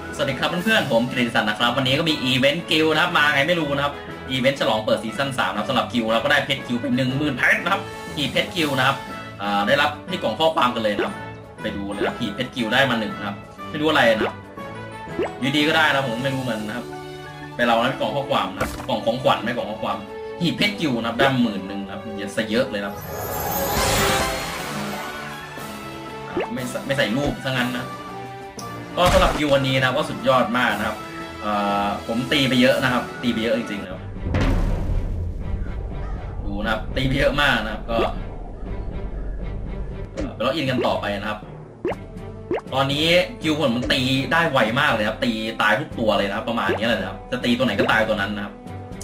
สวัสดีครับเพื่อนๆผมกฤษสันนะครับวันนี้ก็มีอีเวนต์กิลนะครับมาไงไม่รู้นะครับอีเวนต์ฉลองเปิดซีซั่น3นะครับสำหรับกิลแล้วก็ได้เพชรกิลเป็น10,000เพชรนะครับหีบเพชรกิลนะครับได้รับที่กล่องข้อความกันเลยนะครับไปดูเลยนะหีบเพชรกิลได้มา1นะครับไม่รู้อะไรนะครับอยู่ดีก็ได้นะผมไม่รู้เหมือนนะครับไปเรานะกล่องข้อความนะกล่องของขวัญไม่กล่องข้อความหีบเพชรกิลนะครับได้10,000นะครับเยอะเลยนะไม่ใส่รูปซะงั้นนะก็สำหรับกิลวันนี้นะก็สุดยอดมากนะครับผมตีไปเยอะนะครับตีไปเยอะจริงๆนะครับดูนะครับตีไปเยอะมากนะครับก็ไปล็อกอินกันต่อไปนะครับตอนนี้กิลผมมันตีได้ไวมากเลยครับตีตายทุกตัวเลยนะครับประมาณนี้เลยนะครับจะตีตัวไหนก็ตายตัวนั้นนะครับ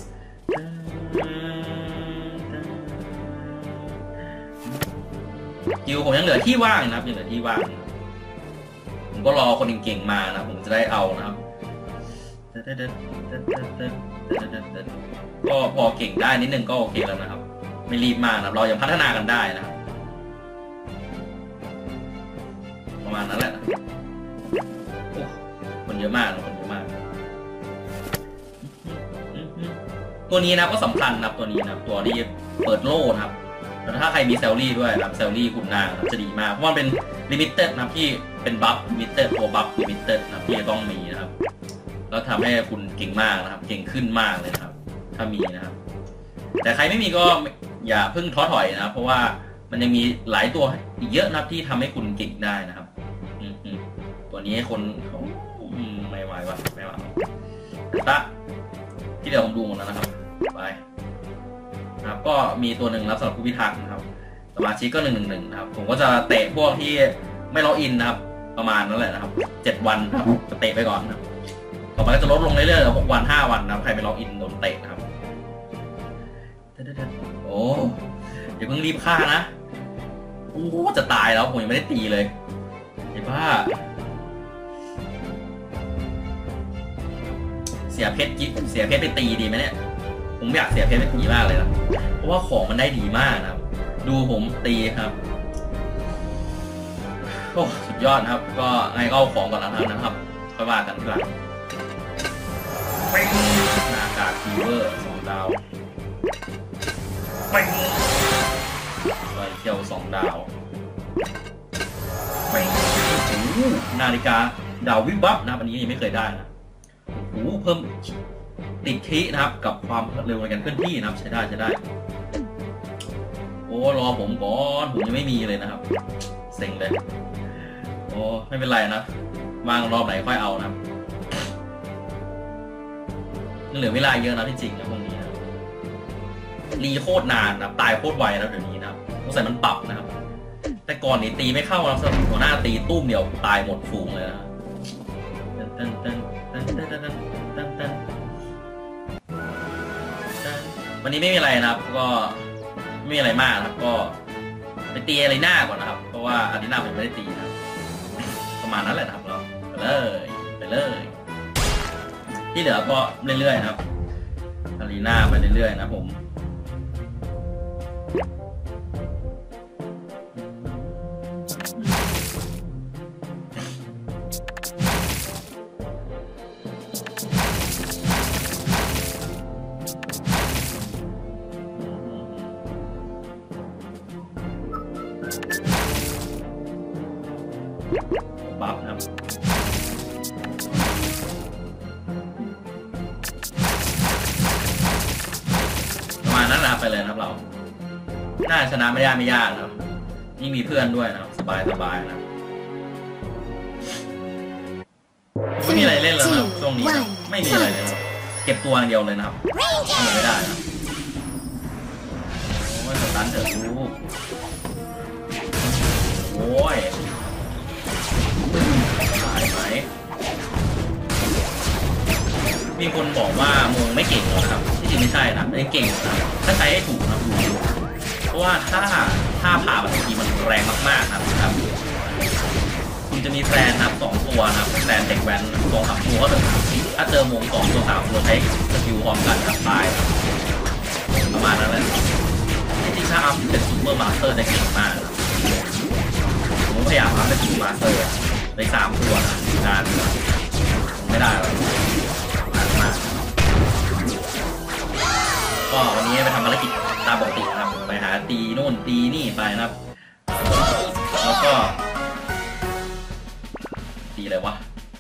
กิลผมยังเหลือที่ว่างนะครับยังเหลือที่ว่างผมก็รอคนเก่งๆมานะผมจะได้เอานะครับก็พอเก่งได้นิดนึงก็โอเคแล้วนะครับไม่รีบมากนะเรายังพัฒนากันได้นะครับประมาณนั้นแหละนะคนเยอะมากคนเยอะมากตัวนี้นะก็สำคัญนะครับตัวนี้นะตัวที่เปิดโล่นะครับแล้วถ้าใครมีเซลลี่ด้วยนะครับเซลลี่คุณนางจะดีมากเพราะมันเป็นลิมิเต็ดนะครับที่เป็นบัฟลิมิเต็ดตัวบัฟลิมิเต็ดนะครับที่จะต้องมีนะครับแล้วทำให้คุณเก่งมากนะครับเก่งขึ้นมากเลยนะครับถ้ามีนะครับแต่ใครไม่มีก็อย่าเพิ่งท้อถอยนะครับเพราะว่ามันยังมีหลายตัวอีกเยอะนะครับที่ทำให้คุณเก่งได้นะครับตัวนี้คนเขาไม่ไหวว่ะไม่ไหวแต่ที่เดี๋ยวผมดูหมดแล้วนะครับไปนะครับก็มีตัวหนึ่งรับสำหรับผู้พิทักษ์นะครับสมาชิกก็111นะครับผมก็จะเตะพวกที่ไม่ล็อกอินนะครับประมาณนั้นแหละนะครับ7 วันครับจะเตะไปก่อนนะครับต่อไปก็จะลดลงเรื่อยๆ6 วัน5 วันนะครับใครไม่ล็อกอินโดนเตะนะครับโอ้อย่าเพิ่งรีบฆ่านะโอ้จะตายแล้วผมยังไม่ได้ตีเลยไอ้บ้าเสียเพชรไปตีดีไหมเนี่ยผมอยากเสียเพชรไปตีมากเลยนะเพราะว่าของมันได้ดีมากนะครับดูผมตีครับโอ้สุดยอดนะครับก็ไงก็เอาของก่อนแล้วนะครับค่อยว่ากันทีหลังหน้ากากฟีเวอร์2 ดาวไปเที่ยว2 ดาวไปนาฬิกาดาววิบวับนะครับอันนี้ยังไม่เคยได้นะเพิ่มติดคีนะครับกับความเร็วในการเคลื่อนที่นะครับใช้ได้โอ้รอผมก่อนผมยังไม่มีเลยนะครับเซ็งเลยโอ้ไม่เป็นไรนะวางรอบไหนค่อยเอานะครับเหลือเวลาเยอะนะที่จริงนะพวกนี้นะรีโคตรนานนะตายโคตรไวนะเดี๋ยวนี้นะครับสงสัยมันปรับนะครับแต่ก่อนนี้ตีไม่เข้านะหัวหน้าตีตุ้มเดียวตายหมดฝูงเลยนะวันนี้ไม่มีอะไรนะครับก็ไม่มีอะไรมากนะครับก็ไปตีอารีนาก่อนนะครับเพราะว่าอารีนาผมไม่ได้ตีนะประมาณนั้นแหละครับเราไปเลยที่เหลือก็เรื่อยๆนะครับอารีนาไปเรื่อยๆนะผมบัฟนะครับประมาณนั้นนะครับไปเลยนะครับเราน่าชนะไม่ยากนะครับนี่มีเพื่อนด้วยนะครับสบายนะไม่มีอะไรเล่นแล้วนะครับช่วงนี้นะไม่มีอะไรเลยเก็บตัวอย่างเดียวเลยนะครับไม่ได้นะโอ้ยสตันเถอะลูกโอ้ยตายไหมมีคนบอกว่าโมงไม่เก่งหรอกครับที่จริงไม่ใช่นะไม่เก่งนะถ้าใช้ให้ถูกนะดูเพราะว่าถ้าผ่าบางทีมันแรงมากๆนะครับคุณจะมีแฟนนะ2 ตัวนะแฟนเด็กแว้น2-3 ตัวก็ถึงถ้าเจอโมง2 ตัว 3 ตัวใช้สกิลพร้อมกันตายประมาณนั้นแหละที่จริงถ้าอัพเป็นซูเปอร์มาสเตอร์ได้เก่งมากผมพยายามอัพเป็นซูเปอร์มาสเตอร์ใน3 ตัวนะนานมตีนี่ไปนะครับแล้วก็ตีอะไรวะ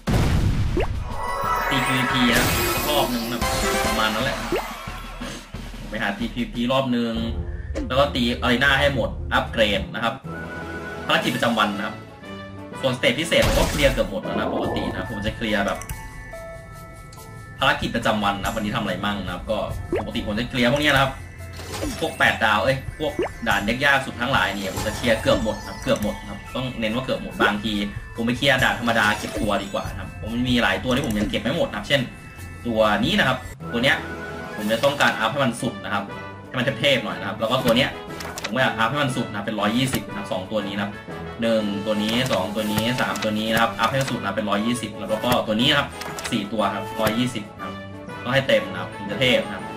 ตี PVP นะรอบนึงนะประมาณนั้นแหละไปหาตี PVP รอบนึงแล้วก็ตีอารีนาให้หมดอัปเกรดนะครับภารกิจประจำวันนะครับส่วนสเตจพิเศษผมก็เคลียร์เกือบหมดแล้วนะปกตินะผมจะเคลียร์แบบภารกิจประจำวันนะวันนี้ทำอะไรมั่งนะครับก็ปกติผมจะเคลียร์พวกนี้นะครับพวก8ดาวพวกด่านยากๆสุดทั้งหลายเนี่ยผมจะเคลียร์เกือบหมดนะเกือบหมดนะครับต้องเน้นว่าเกือบหมดบางทีผมไปเคลียร์ด่านธรรมดาเก็บตัวดีกว่านะครับผมมีหลายตัวที่ผมยังเก็บไม่หมดนะครับเช่นตัวนี้นะครับตัวเนี้ยผมจะต้องการอัพให้มันสุดนะครับให้มันเทพๆหน่อยนะครับแล้วก็ตัวเนี้ยผมอยากอัพให้มันสุดนะเป็น120นะครับ2ตัวนี้นะครับ1ตัวนี้2ตัวนี้3ตัวนี้นะครับอัพให้สุดนะเป็น120แล้วก็ตัวนี้นะครับ4ตัวครับ120นะครับก็ให้เต็มนะครับถึงจะเทพนะครับ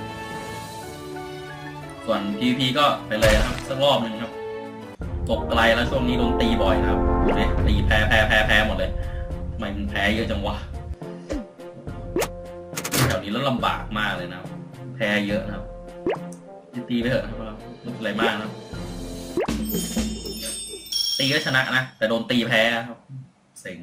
ส่วน PVP ก็ไปเลยนะครับสักรอบหนึ่งครับตกไกลแล้วช่วงนี้โดนตีบ่อยนะครับดูดิตีแพ้หมดเลยทำไมมันแพ้เยอะจังวะแถวนี้แล้วลำบากมากเลยนะแพ้เยอะนะครับตีไปเถอะครับไม่เป็นไรมากนะตีก็ชนะนะแต่โดนตีแพ้ครับเซ็ง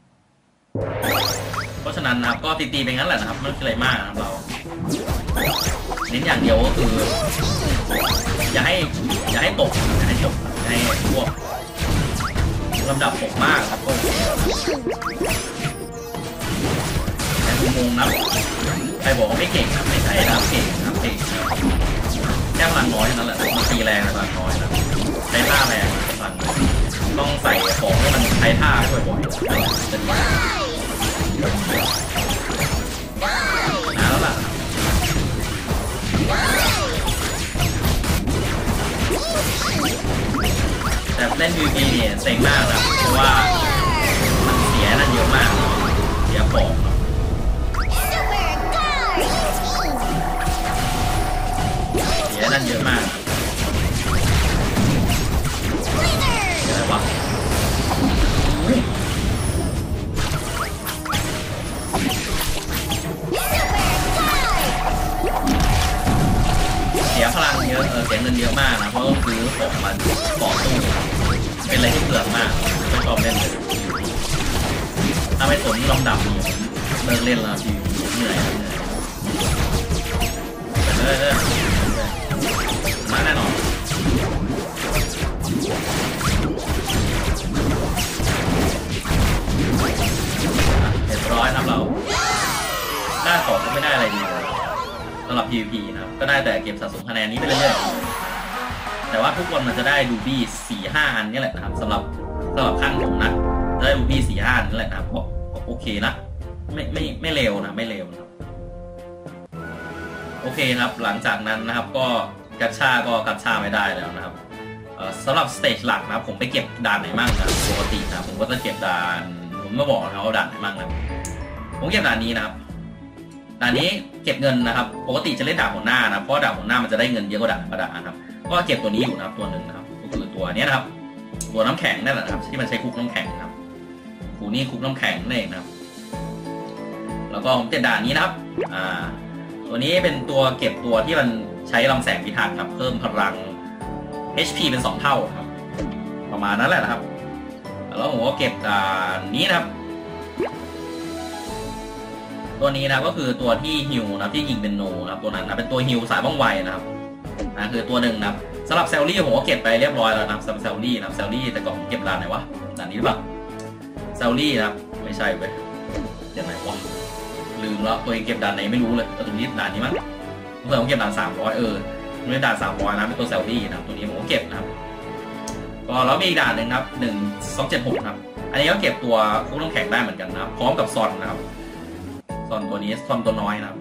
เพราะฉะนั้นนะครับก็ตีไปงั้นแหละนะครับไม่เป็นไรมากนะครับเราเน้นอย่างเดียวก็คืออย่าให้ตกให้พวกลำดับตกมากครับก็แต่งงนะใครบอกว่าไม่เก่งนะไม่ใช่นะเก่งนะเก่งแค่พลังน้อยนั่นแหละมันตีแรงพลังน้อยนะใช้ท่าแรงพลังต้องใส่ของให้มันใช้ท่าบ่อยๆจะดีนะแล้วล่ะแต่เล่น PVP เนี่ยเซ็งมากนะเพราะว่ามันเสียนั่นเยอะมากเสียของเสียนั่นเยอะมากอะไรวะเสียพลังเยอะเสียเงินเยอะมากนะเพราะต้องซื้อของมันต่อสู้เป็นอะไรที่เปลืองมากไม่ชอบเล่นเลยถ้าไม่สนลำดับนี่เลิกเล่นแล้วพี่เหนื่อยเลยมาแน่นอนเรียบร้อยครับเราได้ของก็ไม่ได้อะไรดีเลยสำหรับ PVP นะครับก็ได้แต่เก็บสะสมคะแนนนี้ไปเรื่อยๆแต่ว่าทุกวันมันจะได้รูบี้4-5 อันนี่แหละนะครับสำหรับขั้นผมนะได้รูบี้4-5 อันนี่แหละนะครับก็โอเคนะไม่เร็วนะไม่เร็วนะโอเคครับหลังจากนั้นนะครับก็กัชชาไม่ได้แล้วนะครับสำหรับสเตจหลักนะครับผมไปเก็บด่านไหนมั่งนะปกตินะผมก็จะเก็บด่านผมไม่บอกนะว่าด่านไหนมั่งนะผมเก็บด่านนี้นะครับด่านนี้เก็บเงินนะครับปกติจะเล่นด่านหัวหน้านะเพราะด่านหัวหน้ามันจะได้เงินเยอะกว่าด่านธรรมดาครับก็เก็บตัวนี้อยู่นะครับตัวหนึ่งนะครับก็คือตัวนี้นะครับตัวน้ำแข็งนั่นแหละครับที่มันใช้คุกน้ำแข็งนะครับคูนี่คุกน้ำแข็งนั่นเองนะครับแล้วก็ผมเก็บด่านนี้นะครับตัวนี้เป็นตัวเก็บตัวที่มันใช้ลำแสงพิทักษ์ครับเพิ่มพลัง HP เป็น2 เท่าครับประมาณนั้นแหละนะครับแล้วผมก็เก็บด่านนี้นะครับตัวนี้นะก็คือตัวที่ฮิวนะที่ยิงเป็นโนนะครับตัวนั้นนะเป็นตัวฮิวสายบ้องไวนะครับคือตัวหนึ่งนะครับสำหรับเซลลี่ผมก็เก็บไปเรียบร้อยแล้วนะครับสำหรับเซลลี่นะเซลลี่แต่ก่อนผมเก็บด่านไหนวะด่านนี้หรือเปล่าเซลลี่นะครับไม่ใช่เว้ยด่านไหนวะลืมแล้วตัวเองเก็บด่านไหนไม่รู้เลยตรงนี้ด่านนี้มั้งเมื่อผมเก็บด่าน300ไม่ได้ด่าน300นะเป็นตัวเซลลี่นะตัวนี้ผมก็เก็บนะครับก็แล้วมีอีกด่านหนึ่งครับ1276ครับอันนี้ก็เก็บตัวคุกน้ำแข็งได้เหมือนกันนะครับพร้อมกับซอนนะครับซอนตัวนี้ซอนตัวน้อยนะครับ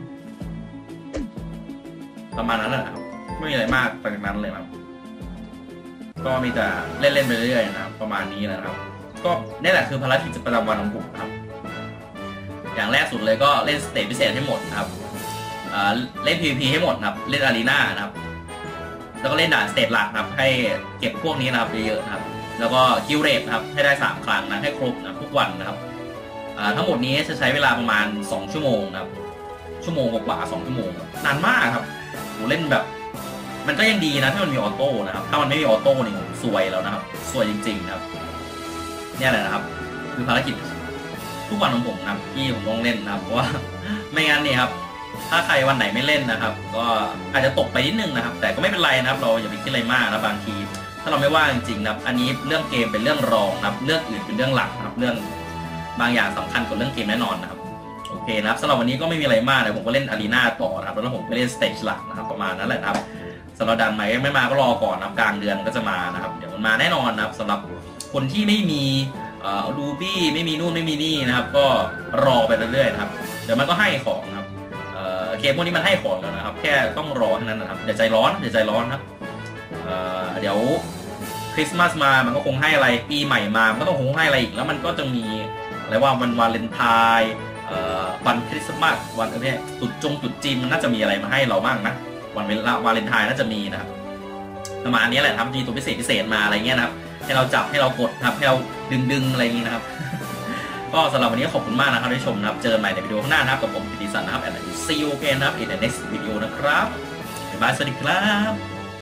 ประมาณนั้นแหละครับไม่มีอะไรมากไปจากนั้นเลยครับก็มีแต่เล่นไปเรื่อยๆนะครับประมาณนี้นะครับก็นี่แหละคือภารกิจประจำวันของผมครับอย่างแรกสุดเลยก็เล่นสเตจพิเศษให้หมดนะครับเล่น PVP ให้หมดนะครับเล่นอารีนานะครับแล้วก็เล่นด่านสเตจหลักนะครับให้เก็บพวกนี้นะครับเยอะๆนะครับแล้วก็คิวเรทนะครับให้ได้3 ครั้งนะให้ครบนะทุกวันนะครับทั้งหมดนี้จะใช้เวลาประมาณ2 ชั่วโมงนะครับชั่วโมงกว่า2 ชั่วโมงนานมากครับผมเล่นแบบมันก็ยังดีนะถ้ามันมีออโต้นะครับถ้ามันไม่มีออโต้นี่ผมซวยแล้วนะครับซวยจริงๆครับเนี่ยแหละนะครับคือภารกิจทุกวันของผมนะที่ผมต้องเล่นนะครับเพราะว่าไม่งั้นเนี่ยครับถ้าใครวันไหนไม่เล่นนะครับก็อาจจะตกไปนิดนึงนะครับแต่ก็ไม่เป็นไรนะครับเราอย่าไปคิดอะไรมากนะบางทีถ้าเราไม่ว่างจริงๆนะครับอันนี้เรื่องเกมเป็นเรื่องรองนะครับเรื่องอื่นเป็นเรื่องหลักนะครับเรื่องบางอย่างสำคัญกว่าเรื่องเกมแน่นอนนะครับโอเคนะครับสำหรับวันนี้ก็ไม่มีอะไรมากเลยผมก็เล่นอารีนาต่อนะครับแล้วผมไปเล่นสเตจหลักนะครับประมาณนั้นแหละครับสำหรับดันไหมไม่มาก็รอก่อนนะครับกลางเดือนก็จะมานะครับเดี๋ยวมันมาแน่นอนนะครับสำหรับคนที่ไม่มีรูบี้ไม่มีนู่นไม่มีนี่นะครับก็รอไปเรื่อยๆนะครับเดี๋ยวมันก็ให้ของครับเกมพวกนี้มันให้ของแล้วนะครับแค่ต้องรอเท่านั้นนะครับอย่าใจร้อนอย่าใจร้อนครับเดี๋ยวคริสต์มาสมามันก็คงให้อะไรปีใหม่มามันก็ต้องคงให้อะไรอีกแล้วมันก็จะมีอะไรว่าวันวาเลนไทน์วันคริสต์มาสวันอะไรจุดจีนมันน่าจะมีอะไรมาให้เราบ้างนะวันวาเลนไทน์น่าจะมีนะครับประมาณนี้แหละทำมีตัวพิเศษมาอะไรเงี้ยนะครับให้เราจับให้เรากดครับให้เราดึงอะไรอย่างนี้นะครับก็สำหรับวันนี้ขอบคุณมากนะครับที่ชมนะครับเจอกันใหม่ในวิดีโอข้างหน้านะครับกับผมพิธีสันนะครับ and see you again นะครับ in the next video นะครับบ๊ายบายสวัสดีครับ